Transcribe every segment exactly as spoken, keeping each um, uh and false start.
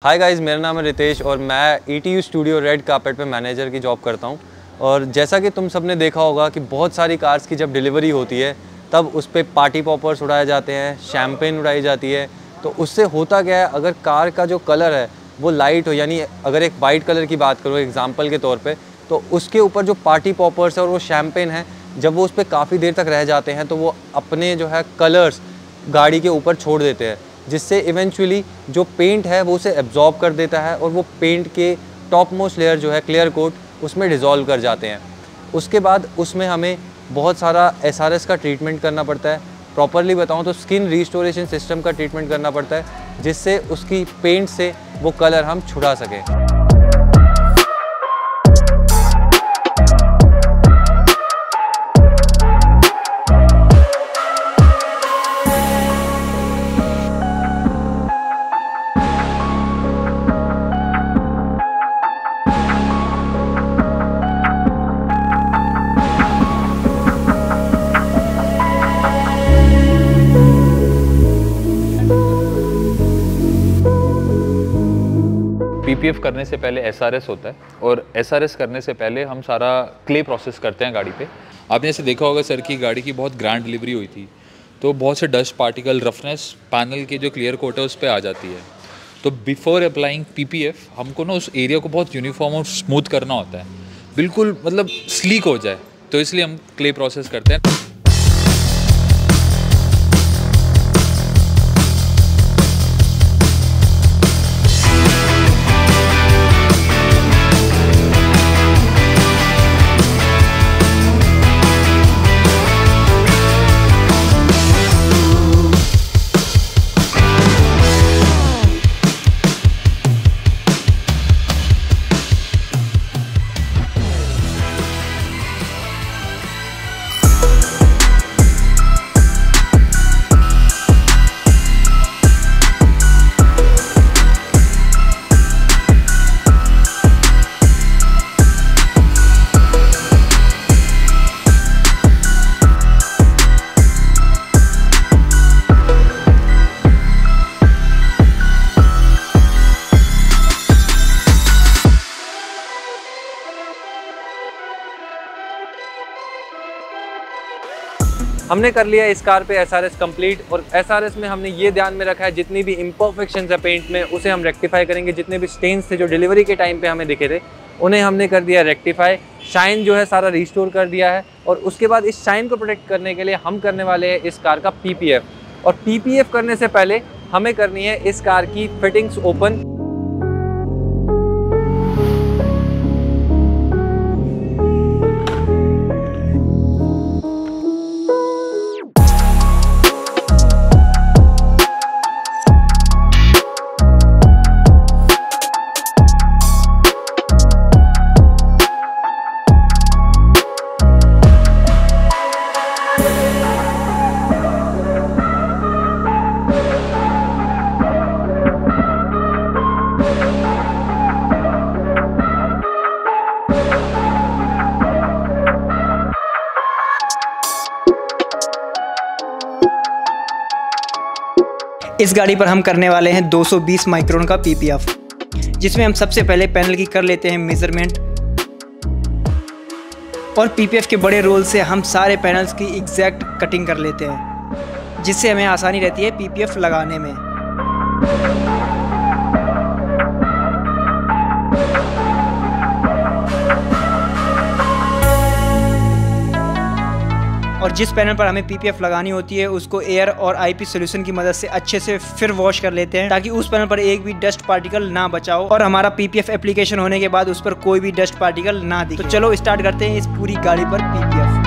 Hi guys, मेरा नाम है रितेश और मैं E T U studio red carpet पे मैनेजर की जॉब करता हूँ। और जैसा कि तुम सबने देखा होगा कि बहुत सारी कार्स की जब डिलीवरी होती है तब उस पर पार्टी पॉपर्स उड़ाए जाते हैं, शैम्पेन उड़ाई जाती है। तो उससे होता क्या है, अगर कार का जो कलर है वो लाइट हो, यानी अगर एक वाइट कलर की बात करो एग्जाम्पल के तौर पर, तो उसके ऊपर जो पार्टी पॉपर्स है और वो शैम्पेन है, जब वो उस पर काफ़ी देर तक रह जाते हैं तो वो अपने जो है कलर्स गाड़ी के ऊपर छोड़ देते हैं, जिससे इवेंचुअली जो पेंट है वो उसे एब्जॉर्ब कर देता है और वो पेंट के टॉप मोस्ट लेयर जो है क्लियर कोट उसमें डिज़ोल्व कर जाते हैं। उसके बाद उसमें हमें बहुत सारा एस आर एस का ट्रीटमेंट करना पड़ता है। प्रॉपरली बताऊं तो स्किन रिस्टोरेशन सिस्टम का ट्रीटमेंट करना पड़ता है, जिससे उसकी पेंट से वो कलर हम छुड़ा सकें। पी पी एफ करने से पहले एस आर एस होता है और एस आर एस करने से पहले हम सारा क्ले प्रोसेस करते हैं गाड़ी पे। आपने जैसे देखा होगा सर की गाड़ी की बहुत ग्रैंड डिलीवरी हुई थी, तो बहुत से डस्ट पार्टिकल रफनेस पैनल के जो क्लियर कोट है उस पर आ जाती है। तो before applying P P F हमको ना उस एरिया को बहुत यूनिफॉर्म और स्मूथ करना होता है, बिल्कुल मतलब स्लीक हो जाए, तो इसलिए हम क्ले प्रोसेस करते हैं। हमने कर लिया इस कार पे एस आर एस कंप्लीट, और एस आर एस में हमने ये ध्यान में रखा है जितनी भी इम्परफेक्शंस है पेंट में उसे हम रेक्टिफाई करेंगे। जितने भी स्टेन्स थे जो डिलीवरी के टाइम पे हमें दिखे थे उन्हें हमने कर दिया रेक्टिफाई। शाइन जो है सारा रिस्टोर कर दिया है, और उसके बाद इस शाइन को प्रोटेक्ट करने के लिए हम करने वाले हैं इस कार का पी पी एफ। और पी पी एफ करने से पहले हमें करनी है इस कार की फिटिंग्स ओपन। इस गाड़ी पर हम करने वाले हैं दो सौ बीस माइक्रोन का पी पी एफ, जिसमें हम सबसे पहले पैनल की कर लेते हैं मेजरमेंट, और पी पी एफ के बड़े रोल से हम सारे पैनल्स की एग्जैक्ट कटिंग कर लेते हैं, जिससे हमें आसानी रहती है पी पी एफ लगाने में। और जिस पैनल पर हमें पी पी एफ लगानी होती है उसको एयर और आई पी सॉल्यूशन की मदद से अच्छे से फिर वॉश कर लेते हैं, ताकि उस पैनल पर एक भी डस्ट पार्टिकल ना बचाओ और हमारा पी पी एफ एप्लीकेशन होने के बाद उस पर कोई भी डस्ट पार्टिकल ना दिखे। तो चलो स्टार्ट करते हैं इस पूरी गाड़ी पर P P F.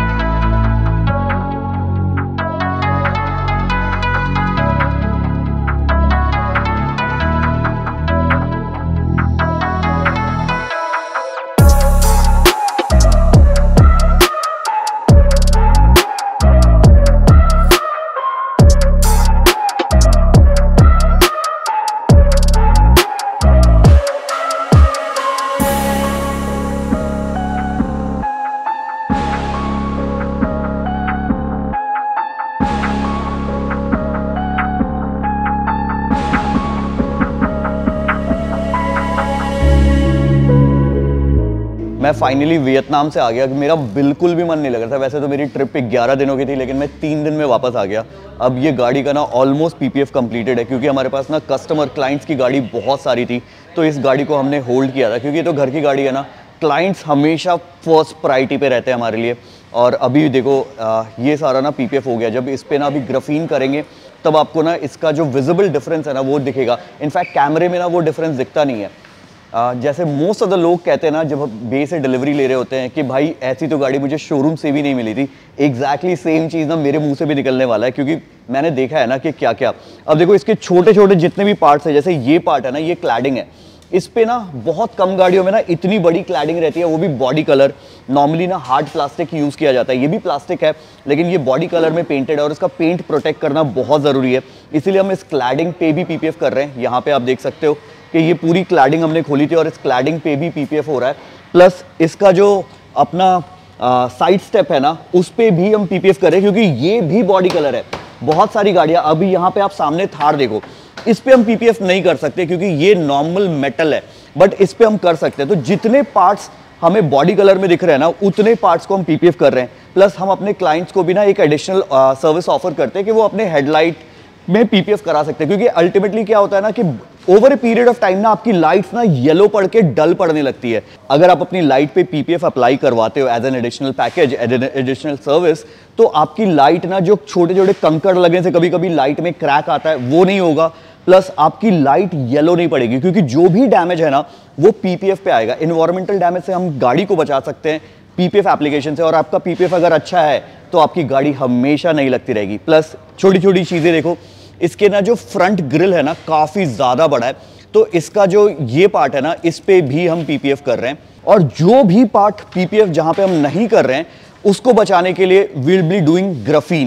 Finally Vietnam से आ गया। मेरा बिल्कुल भी मन नहीं लग रहा था, वैसे तो मेरी ट्रिप ग्यारह दिनों की थी, लेकिन मैं तीन दिन में वापस आ गया। अब ये गाड़ी का ना ऑलमोस्ट पीपीएफ कंप्लीटेड है, क्योंकि हमारे पास ना कस्टमर क्लाइंट्स की गाड़ी बहुत सारी थी, तो इस गाड़ी को हमने होल्ड किया था, क्योंकि ये तो घर की गाड़ी है ना, क्लाइंट्स हमेशा फर्स्ट प्रायोरिटी पे रहते हैं हमारे लिए। और अभी देखो आ, ये सारा ना पीपीएफ हो गया। जब इस पे ना अभी ग्राफीन करेंगे तब आपको ना इसका जो विजिबल डिफरेंस है ना वो दिखेगा। इनफैक्ट कैमरे में ना वो डिफरेंस दिखता नहीं है। आ, जैसे मोस्ट ऑफ द लोग कहते हैं ना जब बे से डिलीवरी ले रहे होते हैं कि भाई ऐसी तो गाड़ी मुझे शोरूम से भी नहीं मिली थी, एग्जैक्टली सेम चीज़ ना मेरे मुंह से भी निकलने वाला है, क्योंकि मैंने देखा है ना कि क्या क्या। अब देखो इसके छोटे छोटे जितने भी पार्ट्स हैं, जैसे ये पार्ट है ना, ये क्लैडिंग है। इस पे ना बहुत कम गाड़ियों में ना इतनी बड़ी क्लैडिंग रहती है, वो भी बॉडी कलर। नॉर्मली ना हार्ड प्लास्टिक यूज़ किया जाता है, ये भी प्लास्टिक है लेकिन ये बॉडी कलर में पेंटेड है और इसका पेंट प्रोटेक्ट करना बहुत ज़रूरी है, इसीलिए हम इस क्लैडिंग पे भी पीपीएफ कर रहे हैं। यहाँ पे आप देख सकते हो कि ये पूरी क्लैडिंग हमने खोली थी और इस क्लैडिंग पे भी पीपीएफ हो रहा है। प्लस इसका जो अपना साइड स्टेप है ना, उस पर भी हम पीपीएफ कर रहे हैं, क्योंकि ये भी बॉडी कलर है। बहुत सारी गाड़ियाँ, अभी यहाँ पे आप सामने थार देखो, इस पे हम पीपीएफ नहीं कर सकते क्योंकि ये नॉर्मल मेटल है, बट इस पे हम कर सकते हैं। तो जितने पार्ट्स हमें बॉडी कलर में दिख रहे हैं ना, उतने पार्ट्स को हम पीपीएफ कर रहे हैं। प्लस हम अपने क्लाइंट्स को भी ना एक एडिशनल सर्विस ऑफर करते हैं कि वो अपने हेडलाइट में पीपीएफ करा सकते हैं, क्योंकि अल्टीमेटली क्या होता है ना कि over a period of time ना आपकी लाइट्स ना येलो पड़ के डल पड़ने लगती है। अगर आप अपनी लाइट पे पीपीएफ अप्लाई करवाते हो as an additional package, additional service, तो आपकी लाइट ना जो छोटे छोटे कंकड़ लगने से कभी कभी लाइट में क्रैक आता है वो नहीं होगा। प्लस आपकी लाइट येलो नहीं पड़ेगी, क्योंकि जो भी डैमेज है ना वो पीपीएफ पे आएगा। इन्वायरमेंटल डैमेज से हम गाड़ी को बचा सकते हैं पीपीएफ एप्लीकेशन से, और आपका पीपीएफ अगर अच्छा है तो आपकी गाड़ी हमेशा नहीं लगती रहेगी। प्लस छोटी छोटी चीजें देखो, इसके ना जो फ्रंट ग्रिल है ना काफी ज्यादा बड़ा है, तो इसका जो ये पार्ट है ना, इस पे भी हम पीपीएफ कर रहे हैं। और जो भी पार्ट पीपीएफ जहां पे हम नहीं कर रहे हैं उसको बचाने के लिए विल बी डूइंग ग्राफीन।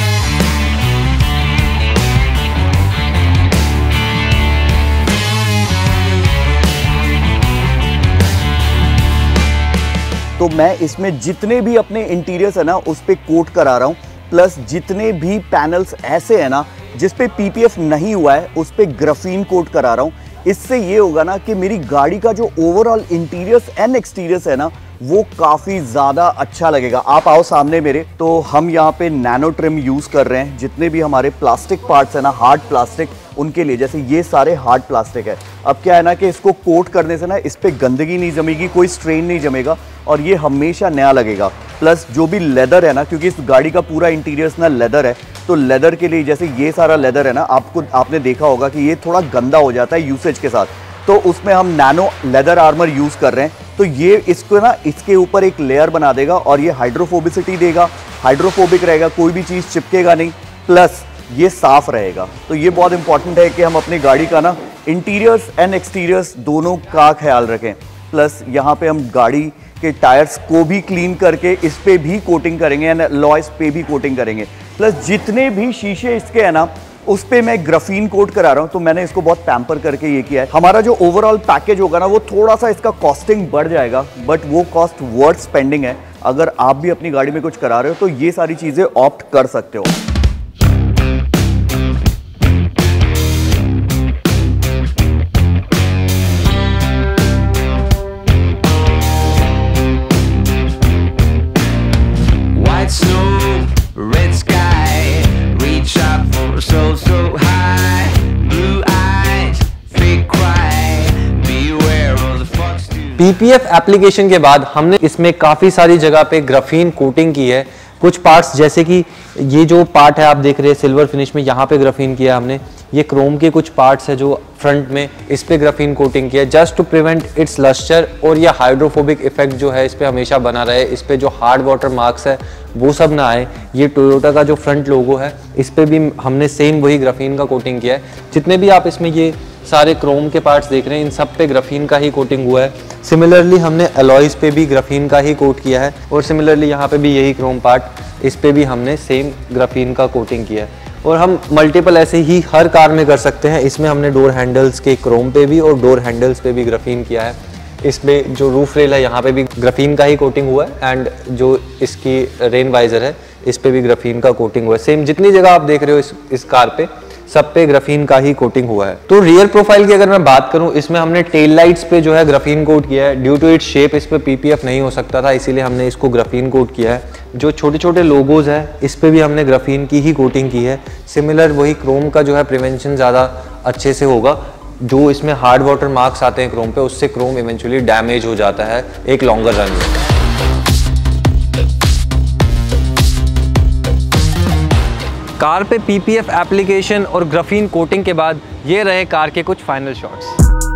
तो मैं इसमें जितने भी अपने इंटीरियर्स है ना उस पे कोट करा रहा हूँ, प्लस जितने भी पैनल्स ऐसे है ना जिस पे पीपीएफ नहीं हुआ है उस पे ग्राफीन कोट करा रहा हूँ। इससे ये होगा ना कि मेरी गाड़ी का जो ओवरऑल इंटीरियर्स एंड एक्सटीरियर्स है ना वो काफ़ी ज़्यादा अच्छा लगेगा। आप आओ सामने मेरे, तो हम यहाँ पे नैनो ट्रिम यूज़ कर रहे हैं। जितने भी हमारे प्लास्टिक पार्ट्स है ना, हार्ड प्लास्टिक, उनके लिए, जैसे ये सारे हार्ड प्लास्टिक है। अब क्या है ना कि इसको कोट करने से ना इस पर गंदगी नहीं जमेगी, कोई स्ट्रेन नहीं जमेगा और ये हमेशा नया लगेगा। प्लस जो भी लेदर है ना, क्योंकि इस गाड़ी का पूरा इंटीरियर्स ना लेदर है, तो लेदर के लिए जैसे ये सारा लेदर है ना, आपको आपने देखा होगा कि ये थोड़ा गंदा हो जाता है यूसेज के साथ, तो उसमें हम नैनो लेदर आर्मर यूज़ कर रहे हैं। तो ये इसको ना इसके ऊपर एक लेयर बना देगा और ये हाइड्रोफोबिसिटी देगा, हाइड्रोफोबिक रहेगा, कोई भी चीज़ चिपकेगा नहीं, प्लस ये साफ रहेगा। तो ये बहुत इंपॉर्टेंट है कि हम अपनी गाड़ी का ना इंटीरियर्स एंड एक्सटीरियर्स दोनों का ख्याल रखें। प्लस यहाँ पे हम गाड़ी के टायर्स को भी क्लीन करके इस पे भी कोटिंग करेंगे एंड लॉयस पे भी कोटिंग करेंगे। प्लस जितने भी शीशे इसके हैं ना उस पे मैं ग्राफीन कोट करा रहा हूँ, तो मैंने इसको बहुत पैम्पर करके ये किया है। हमारा जो ओवरऑल पैकेज होगा ना वो थोड़ा सा इसका कॉस्टिंग बढ़ जाएगा, बट वो कॉस्ट वर्थ स्पेंडिंग है। अगर आप भी अपनी गाड़ी में कुछ करा रहे हो तो ये सारी चीज़ें ऑप्ट कर सकते हो। पीपीएफ एप्लीकेशन के बाद हमने इसमें काफ़ी सारी जगह पे ग्राफीन कोटिंग की है। कुछ पार्ट्स जैसे कि ये जो पार्ट है आप देख रहे हैं सिल्वर फिनिश में, यहाँ पे ग्राफीन किया हमने। ये क्रोम के कुछ पार्ट्स है जो फ्रंट में, इस पे ग्राफीन कोटिंग किया just to prevent its lustre और ये हाइड्रोफोबिक इफेक्ट जो है इस पे हमेशा बना रहे, इस पे जो हार्ड वाटर मार्क्स है वो सब ना आए। ये टोयोटा का जो फ्रंट लोगो है इस पे भी हमने सेम वही ग्राफीन का कोटिंग किया है। जितने भी आप इसमें ये सारे क्रोम के पार्ट्स देख रहे हैं इन सब पे ग्राफीन का ही कोटिंग हुआ है। सिमिलरली हमने अलॉयज पे भी ग्राफीन का ही कोट किया है और सिमिलरली यहाँ पे भी यही क्रोम पार्ट, इस पे भी हमने सेम ग्राफीन का कोटिंग किया है। और हम मल्टीपल ऐसे ही हर कार में कर सकते हैं। इसमें हमने डोर हैंडल्स के क्रोम पे भी और डोर हैंडल्स पे भी ग्राफीन किया है। इसमें जो रूफ रेल है यहाँ पे भी ग्राफीन का ही कोटिंग हुआ है एंड जो इसकी रेन वाइजर है इस पे भी ग्राफीन का कोटिंग हुआ है। सेम जितनी जगह आप देख रहे हो इस इस कार पे सब पे ग्राफीन का ही कोटिंग हुआ है। तो रियर प्रोफाइल की अगर मैं बात करूं, इसमें हमने टेल लाइट्स पे जो है ग्राफीन कोट किया है। ड्यू टू इट्स शेप इस पे पीपीएफ नहीं हो सकता था, इसीलिए हमने इसको ग्राफीन कोट किया है। जो छोटे छोटे लोगोज है इस पे भी हमने ग्राफीन की ही कोटिंग की है। सिमिलर वही क्रोम का जो है प्रिवेंशन ज़्यादा अच्छे से होगा। जो इसमें हार्ड वाटर मार्क्स आते हैं क्रोम पे, उससे क्रोम इवेंचुअली डैमेज हो जाता है एक लॉन्गर रन में। कार पे पीपीएफ एप्लीकेशन और ग्राफीन कोटिंग के बाद ये रहे कार के कुछ फाइनल शॉट्स।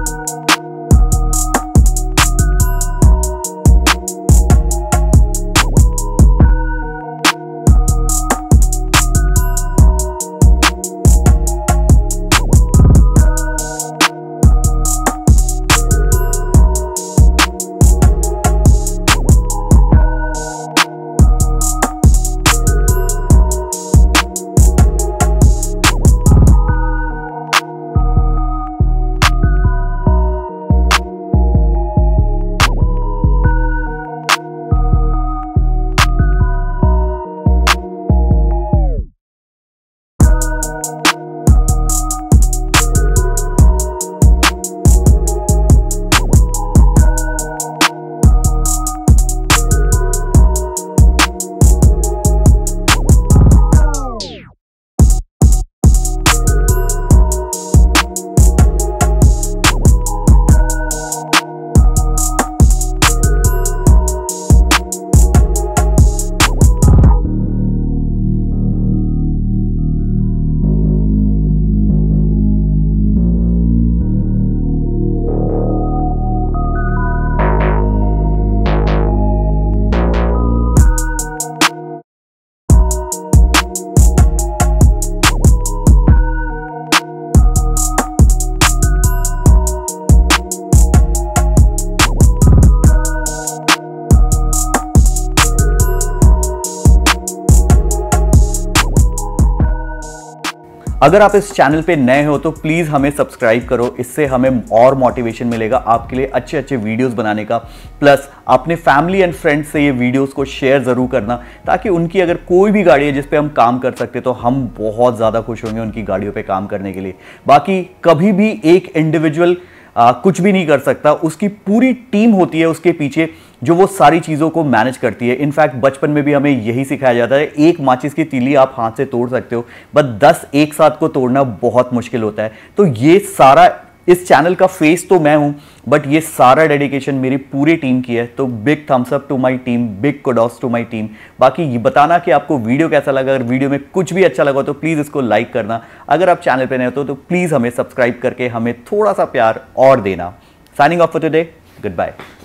अगर आप इस चैनल पे नए हो तो प्लीज़ हमें सब्सक्राइब करो, इससे हमें और मोटिवेशन मिलेगा आपके लिए अच्छे अच्छे वीडियोस बनाने का। प्लस अपने फैमिली एंड फ्रेंड्स से ये वीडियोस को शेयर ज़रूर करना, ताकि उनकी अगर कोई भी गाड़ी है जिस पे हम काम कर सकते तो हम बहुत ज़्यादा खुश होंगे उनकी गाड़ियों पे काम करने के लिए। बाकी कभी भी एक इंडिविजुअल आ, कुछ भी नहीं कर सकता, उसकी पूरी टीम होती है उसके पीछे जो वो सारी चीज़ों को मैनेज करती है। इनफैक्ट बचपन में भी हमें यही सिखाया जाता है, एक माचिस की तीली आप हाथ से तोड़ सकते हो, बट दस एक साथ को तोड़ना बहुत मुश्किल होता है। तो ये सारा इस चैनल का फेस तो मैं हूं, बट ये सारा डेडिकेशन मेरी पूरी टीम की है। तो big thumbs up to my team, big kudos to my team. बाकी ये बताना कि आपको वीडियो कैसा लगा। अगर वीडियो में कुछ भी अच्छा लगा तो प्लीज़ इसको लाइक करना। अगर आप चैनल पे नए हो तो प्लीज़ हमें सब्सक्राइब करके हमें थोड़ा सा प्यार और देना। Signing off for today, good bye.